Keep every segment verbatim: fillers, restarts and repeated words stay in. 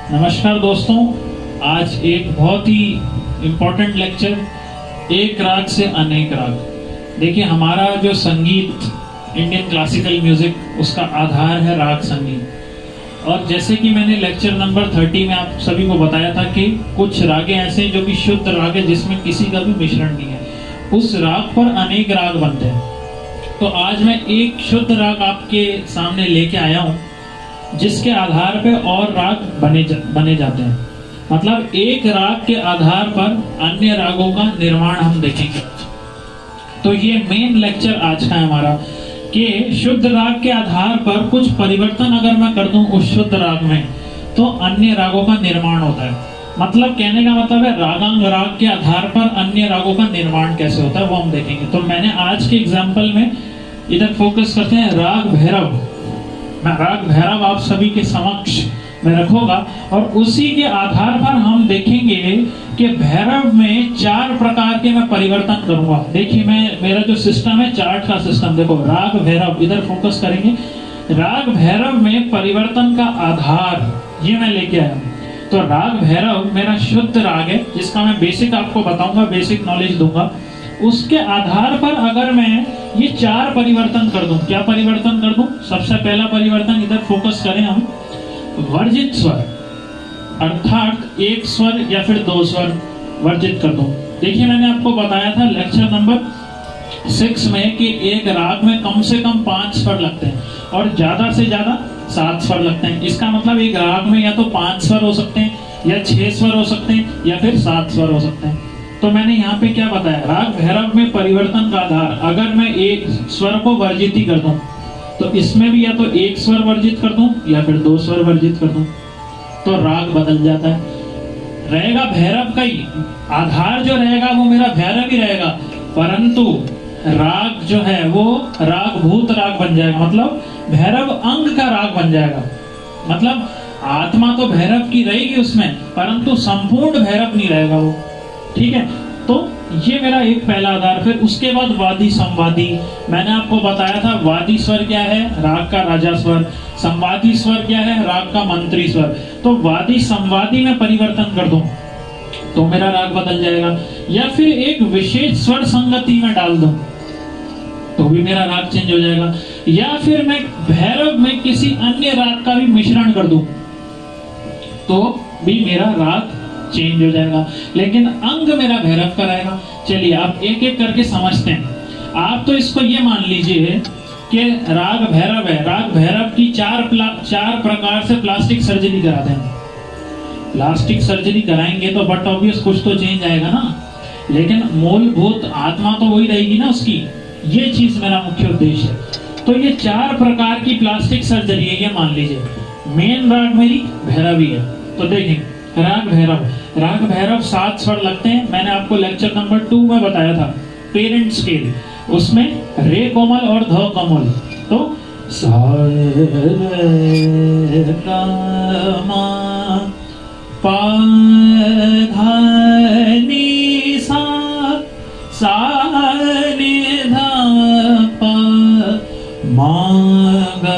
नमस्कार दोस्तों, आज एक बहुत ही इम्पोर्टेंट लेक्चर, एक राग से अनेक राग। देखिए, हमारा जो संगीत, इंडियन क्लासिकल म्यूजिक, उसका आधार है राग संगीत। और जैसे कि मैंने लेक्चर नंबर तीस में आप सभी को बताया था कि कुछ रागे ऐसे हैं जो कि शुद्ध राग है, जिसमें किसी का भी मिश्रण नहीं है, उस राग पर अनेक राग बनते हैं। तो आज मैं एक शुद्ध राग आपके सामने लेके आया हूं, जिसके आधार पे और राग बने जा, बने जाते हैं। मतलब एक राग के आधार पर अन्य रागों का निर्माण हम देखेंगे। तो ये मेन लेक्चर आज का है हमारा कि शुद्ध राग के आधार पर कुछ परिवर्तन अगर मैं कर दूं उस शुद्ध राग में, तो अन्य रागों का निर्माण होता है। मतलब कहने का मतलब है रागांग राग के आधार पर अन्य रागों का निर्माण कैसे होता है, वो हम देखेंगे। तो मैंने आज के एग्जाम्पल में इधर फोकस करते हैं राग भैरव। मैं राग भैरव आप सभी के समक्ष में रखूंगा और उसी के आधार पर हम देखेंगे कि भैरव में चार प्रकार के मैं परिवर्तन करूंगा। देखिए, मैं मेरा जो सिस्टम है, चार्ट का सिस्टम, देखो राग भैरव, इधर फोकस करेंगे। राग भैरव में परिवर्तन का आधार ये मैं लेके आया हूं। तो राग भैरव मेरा शुद्ध राग है, जिसका मैं बेसिक आपको बताऊंगा, बेसिक नॉलेज दूंगा। उसके आधार पर अगर मैं ये चार परिवर्तन कर दूं, क्या परिवर्तन कर दूं? सबसे पहला परिवर्तन, इधर फोकस करें हम, वर्जित स्वर, अर्थात एक स्वर या फिर दो स्वर वर्जित कर दूं। देखिए, मैंने आपको बताया था लेक्चर नंबर सिक्स में कि एक राग में कम से कम पांच स्वर लगते हैं और ज्यादा से ज्यादा सात स्वर लगते हैं। इसका मतलब एक राग में या तो पांच स्वर हो सकते हैं, या छह स्वर हो सकते हैं, या फिर सात स्वर हो सकते हैं। तो मैंने यहाँ पे क्या बताया, राग भैरव में परिवर्तन का आधार, अगर मैं एक स्वर को वर्जित ही कर दूं, तो इसमें भी या तो एक स्वर वर्जित कर दूं या फिर दो स्वर वर्जित कर दूं, तो राग बदल जाता है। रहेगा भैरव का ही आधार, जो रहेगा वो मेरा भैरव ही रहेगा, परंतु राग जो है वो राग भूत राग बन जाएगा। मतलब भैरव अंग का राग बन जाएगा। मतलब आत्मा तो भैरव की रहेगी उसमें, परंतु संपूर्ण भैरव नहीं रहेगा वो। ठीक है, तो ये मेरा एक पहला आधार। फिर उसके बाद वादी संवादी, मैंने आपको बताया था वादी स्वर क्या है, राग का राजा स्वर। संवादी स्वर क्या है, राग का मंत्री स्वर। तो वादी संवादी में परिवर्तन कर दूं तो मेरा राग बदल जाएगा, या फिर एक विशेष स्वर संगति में डाल दूं तो भी मेरा राग चेंज हो जाएगा, या फिर मैं भैरव में किसी अन्य राग का भी मिश्रण कर दूं तो भी मेरा राग चेंज हो जाएगा, लेकिन अंग मेरा भैरव का रहेगा। चलिए आप एक एक करके समझते हैं। आप तो इसको ये मान लीजिए कि राग भैरव है, राग भैरव की चार चार प्रकार से प्लास्टिक सर्जरी कराते हैं। प्लास्टिक सर्जरी कराएंगे तो बट ऑब्वियस कुछ तो चेंज आएगा ना, लेकिन मूलभूत आत्मा तो वही रहेगी ना उसकी। ये चीज मेरा मुख्य उद्देश्य है। तो ये चार प्रकार की प्लास्टिक सर्जरी है, ये मान लीजिए। मेन राग मेरी भैरवी है। तो देखें, राग भैरव, राग भैरव सात स्वर लगते हैं। मैंने आपको लेक्चर नंबर टू में बताया था पेरेंट स्केल, उसमें रे कोमल और ध कोमल। तो सा रे गा मा पा धा नी सा, सा नि धा पा मा गा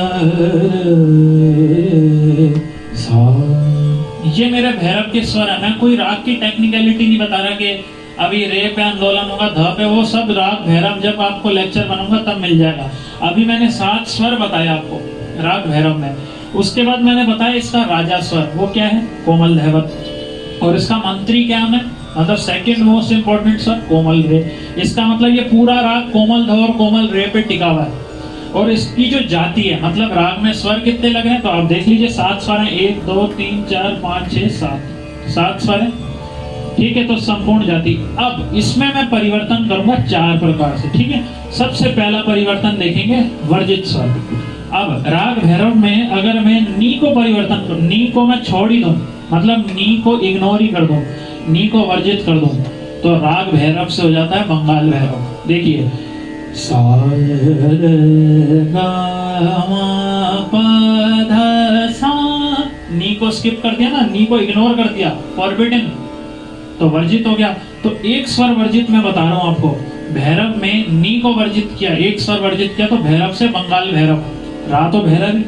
रे सा। ये मेरे भैरव के स्वर है। मैं कोई राग की टेक्निकलिटी नहीं बता रहा कि अभी रे पे आंदोलन होगा, ध पे, वो सब राग भैरव जब आपको लेक्चर बनाऊंगा तब मिल जाएगा। अभी मैंने सात स्वर बताया आपको राग भैरव में। उसके बाद मैंने बताया इसका राजा स्वर, वो क्या है, कोमल धैवत। और इसका मंत्री क्या है, मतलब सेकंड मोस्ट इंपोर्टेंट स्वर कोमल रे। इसका मतलब ये पूरा राग कोमल ध और कोमल रे पे टिका हुआ है। और इसकी जो जाति है, मतलब राग में स्वर कितने लग रहे हैं, तो आप देख लीजिए सात स्वर हैं, एक दो तीन चार पाँच छह सात, सात स्वर हैं। ठीक है, तो संपूर्ण जाति। अब इसमें मैं परिवर्तन करूंगा चार प्रकार से। ठीक है, सबसे पहला परिवर्तन देखेंगे वर्जित स्वर। अब राग भैरव में अगर मैं नी को परिवर्तन करूं, नी को मैं छोड़ ही दूं, मतलब नी को इग्नोर ही कर दूं, नी को वर्जित कर दूं, तो राग भैरव से हो जाता है बंगाल भैरव। देखिए, सा रे गा मा पा धा सा, नी को स्किप कर दिया ना, नी को इग्नोर कर दिया, फॉरबिडन, तो वर्जित हो गया। तो एक स्वर वर्जित मैं बता रहा हूं आपको, भैरव में नी को वर्जित किया, एक स्वर वर्जित किया, तो भैरव से बंगाल भैरव, रा तो भैरव।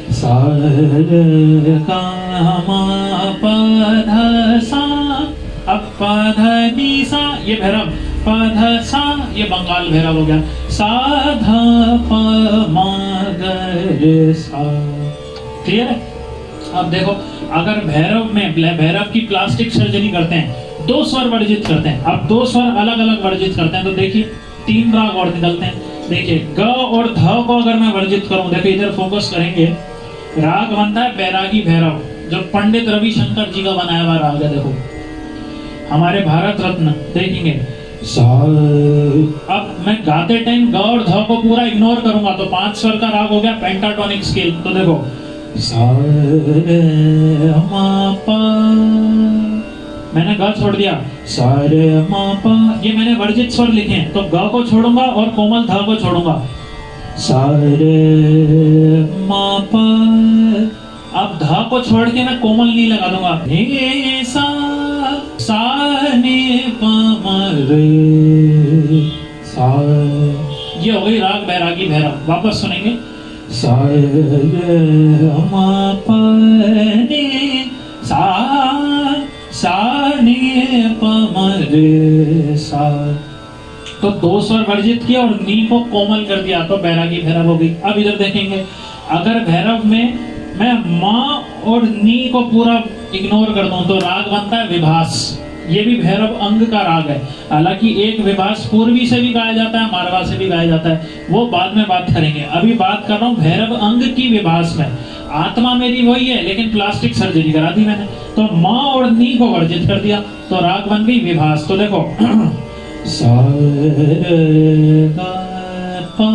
सा रे गा मा पा धा सा, अब पा धा नी सा ये भैरव, पा धा सा ये बंगाल भैरव हो गया, सा धा पा मा ग रे सा। क्लियर है? अब देखो अगर भैरव में भैरव की प्लास्टिक सर्जरी करते हैं, दो स्वर वर्जित करते हैं, अब दो स्वर अलग अलग वर्जित करते हैं, तो देखिए तीन राग और निकलते हैं। देखिए ग और ध को अगर मैं वर्जित करूं, देखो इधर फोकस करेंगे, राग बनता है बैरागी भैरव, जो पंडित रविशंकर जी का बनाया हुआ राग है। देखो हमारे भारत रत्न, देखेंगे सा। अब मैं गाते टाइम ग और ध को पूरा इग्नोर करूंगा तो पांच स्वर का राग हो गया पेंटाटोनिक स्केल। तो देखो सा रे मा पा, मैंने ग छोड़ दिया, सा रे मा पा, ये मैंने वर्जित स्वर लिखे हैं, तो ग को छोड़ूंगा और कोमल ध को छोड़ूंगा, सा रे मा पा। अब ध को छोड़ के मैं कोमल नी लगा दूंगा, नी सा, सा नी पा मा रे सा। ये हो गई राग बैरागी भैरव। वापस सुनेंगे, सा रे मा पा नी सा, सा नी पा मा रे सा। तो दो स्वर वर्जित किया और नी को कोमल कर दिया, तो बैरागी भैरव हो गई। अब इधर देखेंगे, अगर भैरव में मैं माँ और नी को पूरा इग्नोर कर दूं तो राग बनता है विभास। ये भी भैरव अंग का राग है। हालांकि एक विभास पूर्वी से भी गाया जाता है, मारवा से भी गाया जाता है, वो बाद में बात करेंगे। अभी बात कर रहा हूँ भैरव अंग की विभास में। आत्मा मेरी वही है लेकिन प्लास्टिक सर्जरी करा दी मैंने, तो माँ और नी को वर्जित कर दिया, तो राग बन गई विभास। तो देखो सा रे गा पा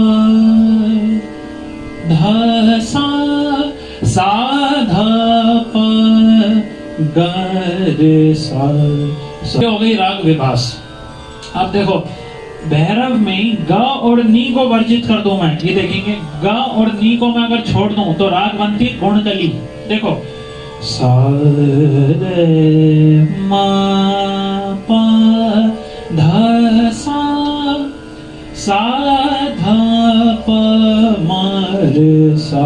धा सा, सा धा पा ग रे सा। हो गई राग विभास। अब देखो भैरव में ग और नी को वर्जित कर दूं मैं, ये देखेंगे ग और नी को मैं अगर छोड़ दूं तो राग बनती गुणकली। देखो सा रे मा पा धा सा, सा धा पा मा रे सा।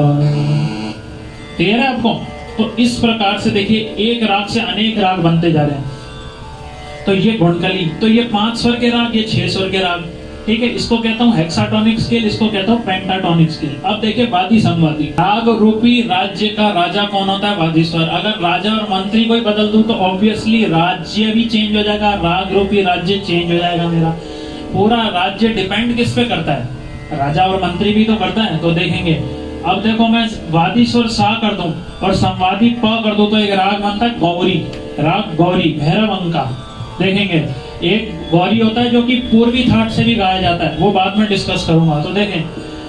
क्लियर है आपको? तो इस प्रकार से देखिए एक राग से अनेक राग बनते जा रहे हैं। तो ये गुणकली, तो ये पांच स्वर के राग, ये छह स्वर के राग, ठीक है। इसको कहता हूँ हेक्साटोनिक स्केल, इसको कहता हूँ पेंटाटोनिक स्केल। अब देखिए वादी संवादी। राग रूपी राज्य का राजा कौन होता है? वादी स्वर। अगर राजा और मंत्री को ही बदल दूं तो ऑब्वियसली राज्य भी चेंज हो जाएगा, राग रूपी राज्य चेंज हो जाएगा। मेरा पूरा राज्य डिपेंड किस पे करता है? राजा और मंत्री भी तो करता है। तो देखेंगे, अब देखो मैं वादी स्वर सा कर दूं और संवादी प कर दूं तो एक राग बनता है गौरी, राग गौरी भैरव अंग का। देखेंगे एक गौरी होता है जो कि पूर्वी थाट से भी गाया जाता है, वो बाद में डिस्कस करूंगा। तो देखें,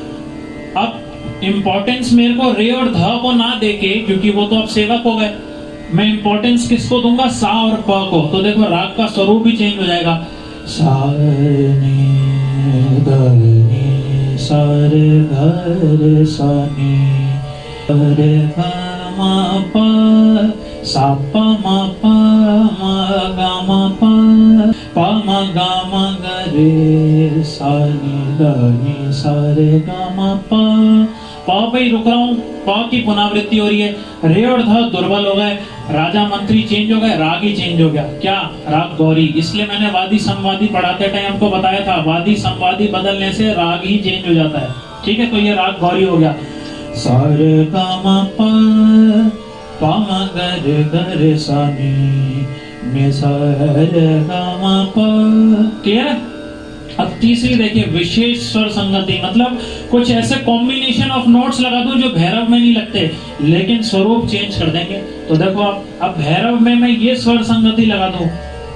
अब इंपॉर्टेंस मेरे को रे और ध को ना देके, क्योंकि वो तो अब सेवक हो गए, मैं इंपॉर्टेंस किसको दूंगा? सा और प को। तो देखो राग का स्वरूप भी चेंज हो जाएगा। सा नी ध नी सा रे ध रे सा नी रे ग मा प सा प म प म ग म प प म ग म ग रे सा नी ध नी सा रे ग म प। प पे ही रुक रहा हूँ, प की पुनरावृत्ति हो रही है। रे और ध दुर्बल हो गए, राजा मंत्री चेंज हो गए, राग ही चेंज हो गया। क्या? राग गौरी। इसलिए मैंने वादी संवादी पढ़ाते टाइम आपको बताया था, वादी संवादी बदलने से राग ही चेंज हो जाता है, ठीक है। तो ये राग गौरी हो गया। सा रे ग म प प म ग रे ग रे सा नी नि सा रे ग म प। क्लियर है? अब तीसरी देखिए विशेष स्वर संगति, मतलब कुछ ऐसे कॉम्बिनेशन ऑफ नोट्स लगा दूं जो भैरव में नहीं लगते लेकिन स्वरूप चेंज कर देंगे। तो देखो आप, अब भैरव में मैं ये स्वर संगति लगा दूं,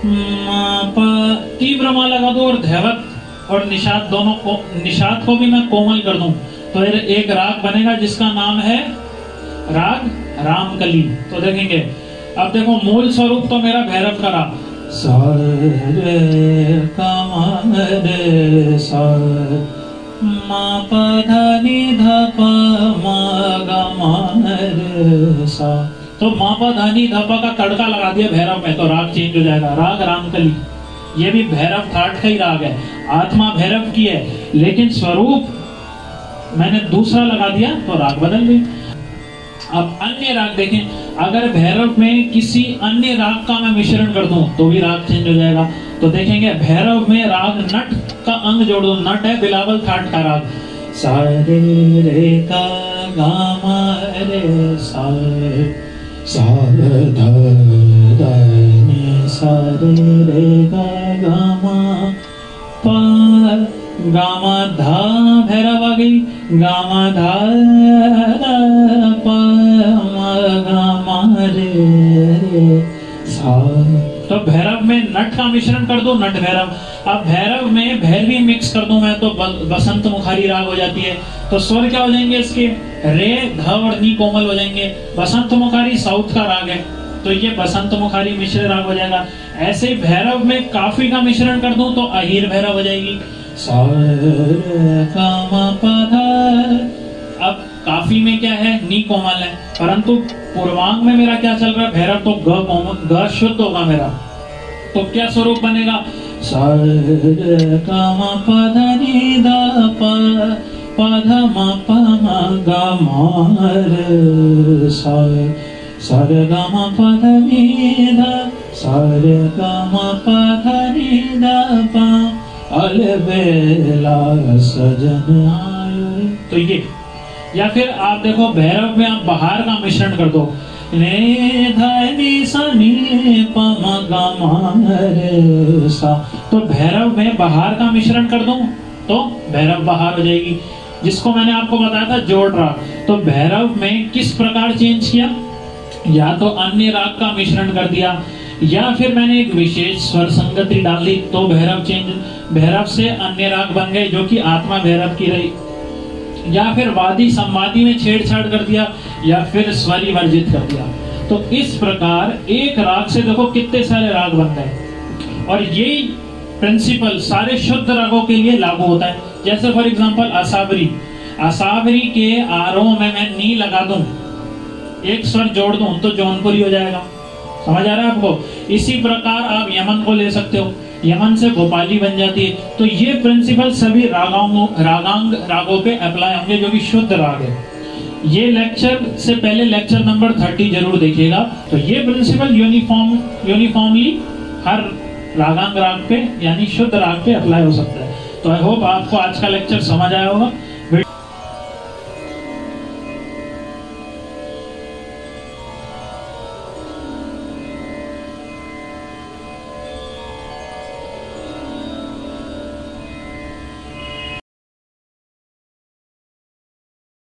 तीव्र मा लगा दूं और धैवत और निषाद दोनों को, निषाद को भी मैं कोमल कर दूं तो एक राग बनेगा जिसका नाम है राग रामकली। तो देखेंगे, अब देखो मूल स्वरूप तो मेरा भैरव का राग सा रे ग म रे सा म प ध नि ध प म ग म रे सा। तो म प ध नि ध प का तड़का लगा दिया भैरव में तो राग चेंज हो जाएगा, राग रामकली। ये भी भैरव थाट का ही राग है, आत्मा भैरव की है लेकिन स्वरूप मैंने दूसरा लगा दिया तो राग बदल गई। अब अन्य राग देखें, अगर भैरव में किसी अन्य राग का मैं मिश्रण कर दूं तो भी राग चेंज हो जाएगा। तो देखेंगे भैरव में राग नट का अंग जोड़ दो, नट है बिलावल थाट का राग, सा रे रे गा गा मा रे सा सा ध ध नि सा रे रे गा गा मा पा गा मा धा, भैरव आ गई, गा मा धा पा मा गा मा रे रे सा। तो भैरव में नट का मिश्रण कर दो, नट भैरव। अब भैरव में भैरवी मिक्स कर दूं मैं तो बसंत मुखारी राग हो जाती है। तो स्वर क्या हो जाएंगे इसके, रे ध और नी कोमल हो जाएंगे। बसंत मुखारी साउथ का राग है तो ये बसंत मुखारी मिश्र राग हो जाएगा। ऐसे ही भैरव में काफी का मिश्रण कर दूं तो अहीर भैरव हो जाएगी, सा रे गा मा पा धा। अब काफी में क्या है, नी कोमल है, परंतु पूर्वांग में मेरा क्या चल रहा है, भैरव, तो ग कोमल, ग शुद्ध होगा मेरा। तो क्या स्वरूप बनेगा, सा रे गा मा पा धा नी धा पा पा धा मा पा मा गा मा रे सा, सा रे गा मा पा धा नी धा, सा रे गा मा पा धा नी धा पा, अलबेला सजन आयो। तो ये, या फिर आप देखो भैरव में आप बाहर का मिश्रण कर दो, ने धा नी सा नी पा मा गा मा रे सा। तो भैरव में बाहर का मिश्रण कर दूं तो भैरव बाहर हो जाएगी, जिसको मैंने आपको बताया था जोड़ राग। तो भैरव में किस प्रकार चेंज किया, या तो अन्य राग का मिश्रण कर दिया, या फिर मैंने एक विशेष स्वर संगति डाल दी तो भैरव चेंज, भैरव से अन्य राग बन गए जो कि आत्मा भैरव की रही, या फिर वादी संवादी में छेड़छाड़ कर दिया, या फिर स्वरी वर्जित कर दिया। तो इस प्रकार एक राग से देखो कितने सारे राग बन गए। और यही प्रिंसिपल सारे शुद्ध रागों के लिए लागू होता है। जैसे फॉर एग्जांपल असावरी, असावरी के आरोह में मैं नी लगा दूं, एक स्वर जोड़ दूं तो जौनपुरी हो जाएगा। समझ आ रहा है आपको? इसी प्रकार आप यमन को ले सकते हो, यमन से भोपाली बन जाती है। तो ये प्रिंसिपल सभी रागांगों रागांग रागों पे अप्लाई होंगे जो कि शुद्ध राग है। ये लेक्चर से पहले लेक्चर नंबर थर्टी जरूर देखिएगा। तो ये प्रिंसिपल यूनिफॉर्म यूनिफॉर्मली हर रागांग राग पे यानी शुद्ध राग पे अप्लाई हो सकता है। तो आई होप आपको आज का लेक्चर समझ आया होगा।